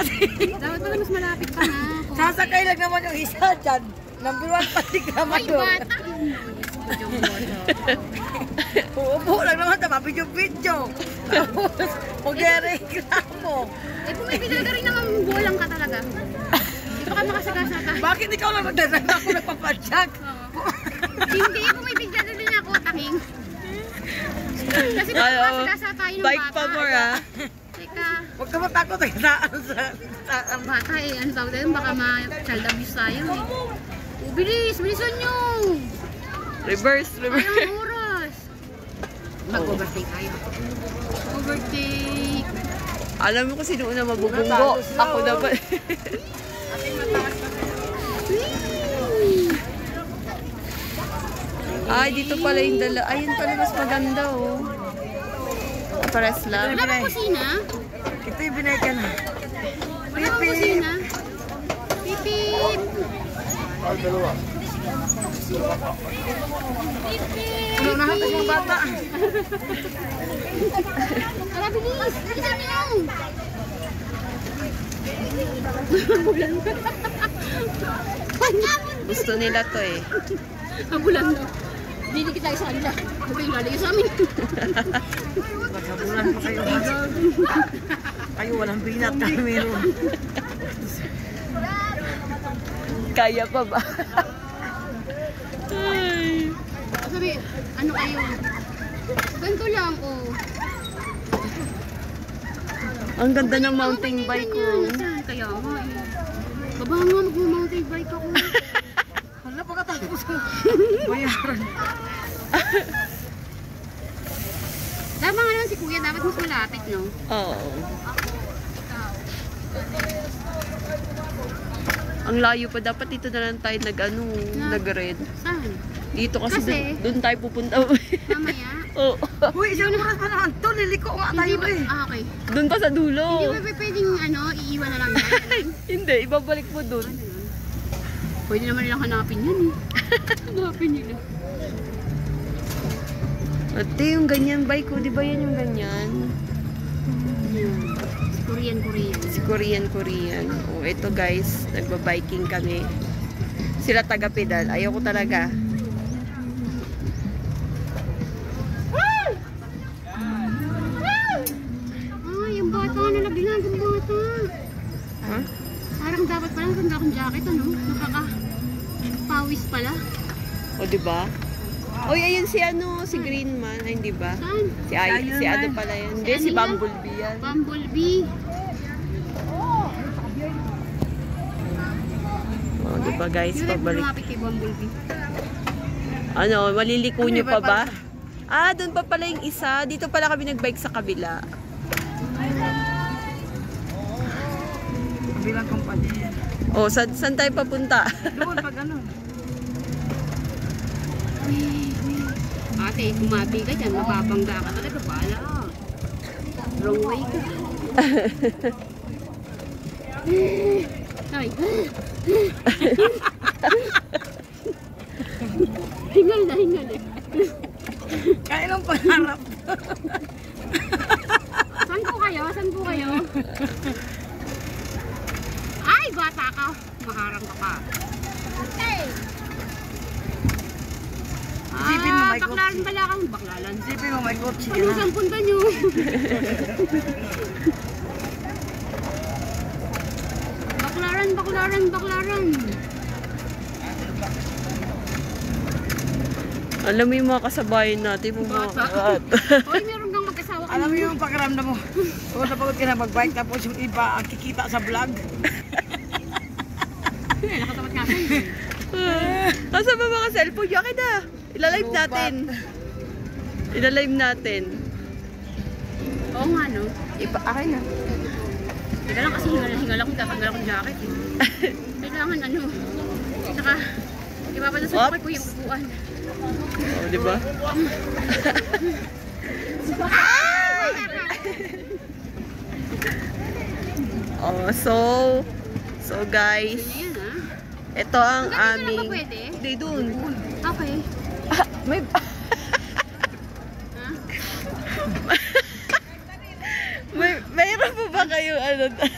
kasi. Dapat pala mas malapit pa na. Sasakay lang naman yung isa dyan. Number 1 pati naman Ay, doon. bata! Uupo lang naman sa video-video. Tapos, mag-reklamo. Eh, pumipil talaga rin naman bulang ka talaga. Di pa ka makasagasaka. Bakit ikaw lang magdadala ako nagpapadyak? Hindi, pumipil ka rin ako, taking. Kasi makasagasaka tayo ng bata. Bike pa more ah. Teka. Huwag ka matakot eh. Ang bata eh, ano tawag tayo, baka ma-child abuse tayo eh. Oh, bilis, bilisan nyo! Reverse. Ayang oras! Mag-overtake tayo. Overtake! Alam mo kung sino una mabubunggo. Ako dapat. Ay, dito pala yung dala. Ayun pala mas maganda oh. Pares lang. Wala bang kusina? Ito yung binayka na. Wala bang kusina? Pipip! Ay, dalawa. Pipip! Unahan ka mga bata. Tara, bilis! Bilisan nyo! Gusto nila to eh. Habulan mo. Didikit tayo sa kanila. Huwag kayong lalayo sa amin. Maghabulan pa kayo. Kayo walang binat kami meron. Kaya pa ba? Ay. Sabi, ano kayo? Ganito lang, oh. Ang ganda ng mountain bike ko. Kaya nga eh. Baba nga, mag-mountain bike ako. Hala, pagkatapos ko. Bayaran. Tama nga naman si Kuya, dapat mas malapit, no? Oo. Ang layo pa. Dapat dito na lang tayo nag-red. Saan? Dito kasi, Kasi? doon tayo pupunta. Mamaya? Oo. Uy, isang oras pa naman to. Liliko nga tayo eh. Ah, okay. Doon pa sa dulo. Hindi ba pwedeng, iiwan na lang yan? Hindi, ibabalik mo doon. Pwede naman nilang hanapin yan eh. Hanapin nila. Ate, yung ganyan bike ko, di ba yan yung ganyan? Si Korean. Korean. Oh, ito guys, nagba-biking kami. Sila taga-pedal. Ayaw ko talaga. Yung bata na nagbilang yung bata. Huh? Parang dapat pala naganda akong jacket, ano? Nakaka-pawis pala. O, di ba? Oy, ayun si si Green Man. Ay, hindi ba? Saan? Si ano pala yan. Hindi, si Bumblebee yan. Bumblebee. O, di ba guys, Yung pabalik. lumapit kay Bumblebee. Ano, maliliko nyo pa ba? Ah, doon pa pala yung isa. Dito pala kami nagbike sa kabila. Bilang kumpanya. O, saan tayo papunta? Doon pag ano. Ate, kumabi ka dyan, mapapangga ka talaga pala. Wrong way ka. Ay. Hingal eh. Kaya lang pangarap. Saan po kayo? Ay, bata ka. Maharang ka pa. Hey! Isipin mo, may baklaran pala kang baklaran. Isipin mo, may kotse ka Ano na. saan punta nyo? Baklaran. Alam mo yung mga kasabayan natin. Bata. Hoy, meron kang mag-asawa ka. Alam mo yung pakiramdam mo. Pagod na pagod ka na mag-bike tapos yung iba ang kikita sa vlog. Nakatamat nga ako. Nasa ba mga cellphone? Yakin na. Ilalive natin. Oo nga, no? Akin na. Teka lang kasi hingal ako, tatanggal akong jacket eh. Kailangan saka, ipapadasal ko yung upuan. Oh, di ba? Oh, so guys, ito ang aming... Hindi, dun. Okay. May... Mayroon po ba kayo